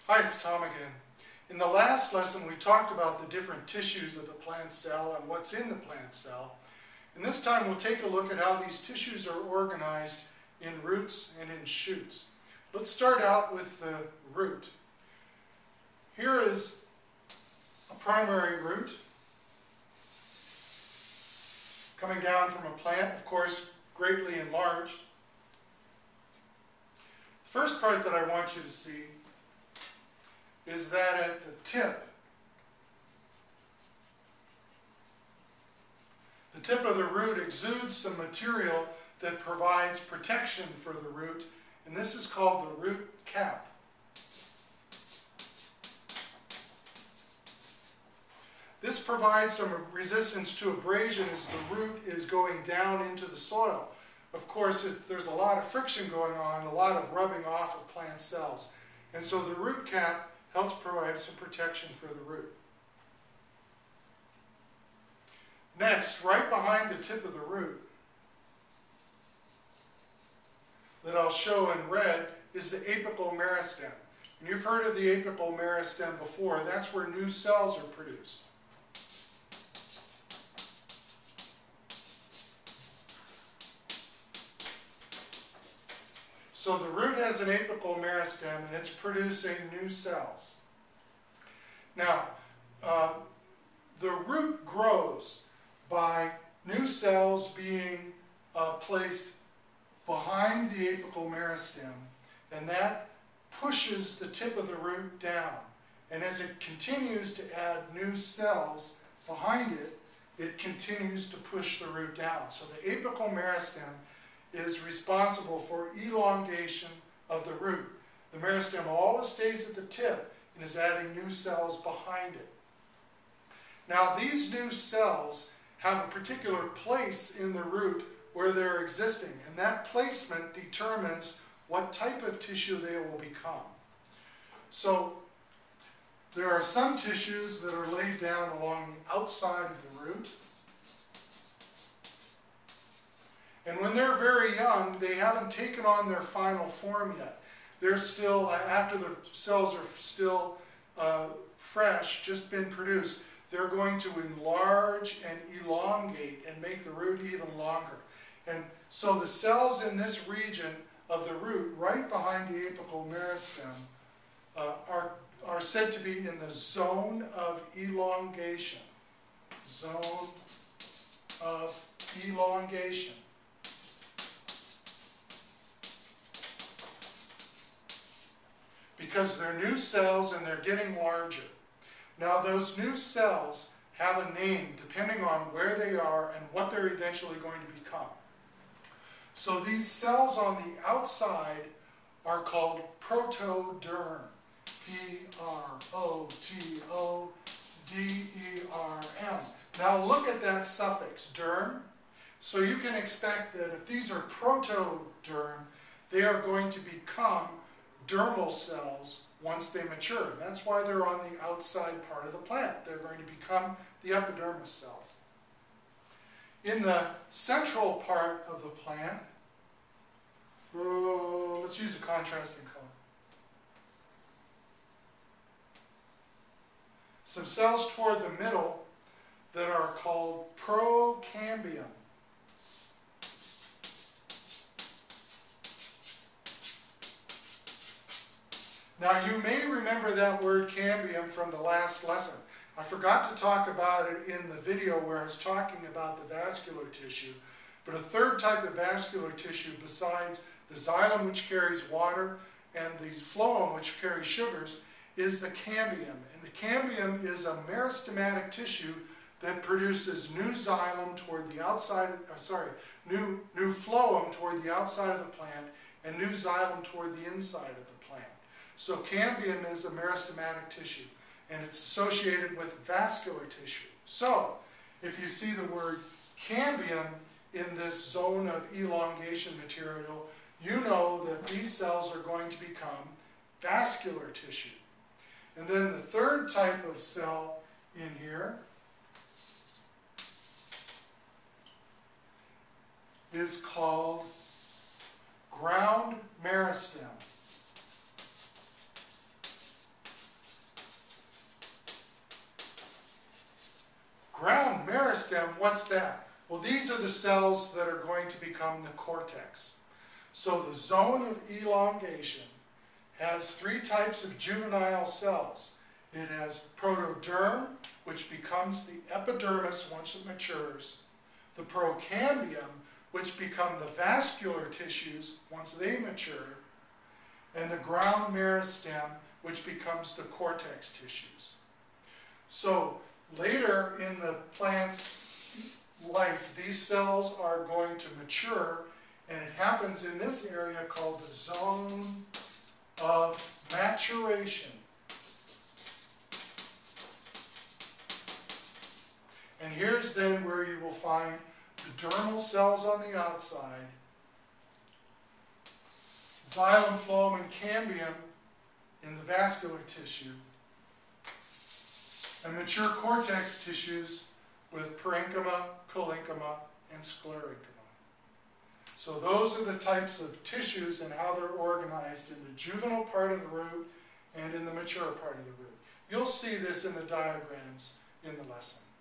Hi, it's Tom again. In the last lesson, we talked about the different tissues of the plant cell and what's in the plant cell. And this time we'll take a look at how these tissues are organized in roots and in shoots. Let's start out with the root. Here is a primary root coming down from a plant, of course, greatly enlarged. The first part that I want you to see is that at the tip of the root exudes some material that provides protection for the root, and this is called the root cap. This provides some resistance to abrasion as the root is going down into the soil. Of course, there's a lot of friction going on, a lot of rubbing off of plant cells, and so the root cap helps provide some protection for the root. Next, right behind the tip of the root, that I'll show in red, is the apical meristem. And you've heard of the apical meristem before. That's where new cells are produced. So the root has an apical meristem and it's producing new cells. Now, the root grows by new cells being placed behind the apical meristem, and that pushes the tip of the root down. And as it continues to add new cells behind it, it continues to push the root down. So the apical meristem is responsible for elongation of the root. The meristem always stays at the tip and is adding new cells behind it. Now these new cells have a particular place in the root where they're existing, and that placement determines what type of tissue they will become. So there are some tissues that are laid down along the outside of the root. And when they're very young, they haven't taken on their final form yet. They're still, after the cells are still fresh, just been produced, they're going to enlarge and elongate and make the root even longer. And so the cells in this region of the root, right behind the apical meristem, are said to be in the zone of elongation. Zone of elongation. Because they're new cells and they're getting larger. Now those new cells have a name depending on where they are and what they're eventually going to become. So these cells on the outside are called protoderm. P-R-O-T-O-D-E-R-M. Now look at that suffix, derm. So you can expect that if these are protoderm, they are going to become dermal cells once they mature. And that's why they're on the outside part of the plant. They're going to become the epidermis cells. In the central part of the plant, let's use a contrasting color. Some cells toward the middle that are called procambium. Now you may remember that word cambium from the last lesson. I forgot to talk about it in the video where I was talking about the vascular tissue, but a third type of vascular tissue besides the xylem, which carries water, and the phloem, which carries sugars, is the cambium. And the cambium is a meristematic tissue that produces new xylem toward the outside, new phloem toward the outside of the plant, and new xylem toward the inside of the plant. So cambium is a meristematic tissue, and it's associated with vascular tissue. So, if you see the word cambium in this zone of elongation material, you know that these cells are going to become vascular tissue. And then the third type of cell in here is called ground meristem. meristem, what's that? Well, these are the cells that are going to become the cortex. So the zone of elongation has three types of juvenile cells. It has protoderm, which becomes the epidermis once it matures, the procambium, which become the vascular tissues once they mature, and the ground meristem, which becomes the cortex tissues. So later in the plant's life, these cells are going to mature, and it happens in this area called the zone of maturation. And here's then where you will find the dermal cells on the outside, xylem, phloem, and cambium in the vascular tissue, and mature cortex tissues with parenchyma, collenchyma, and sclerenchyma. So those are the types of tissues and how they're organized in the juvenile part of the root and in the mature part of the root. You'll see this in the diagrams in the lesson.